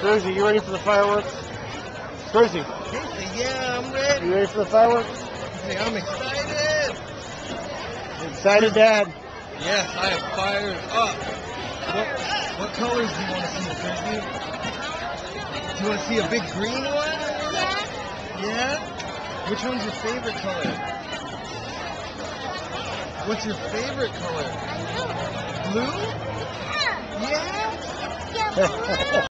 Jersey, you ready for the fireworks? Jersey. Yeah, I'm ready. You ready for the fireworks? Hey, I'm excited. Excited, Dad? Yes, I am fired up. What colors do you want to see, Jersey? Do you want to see a big green one? Yeah? Which one's your favorite color? What's your favorite color? Blue? Yeah?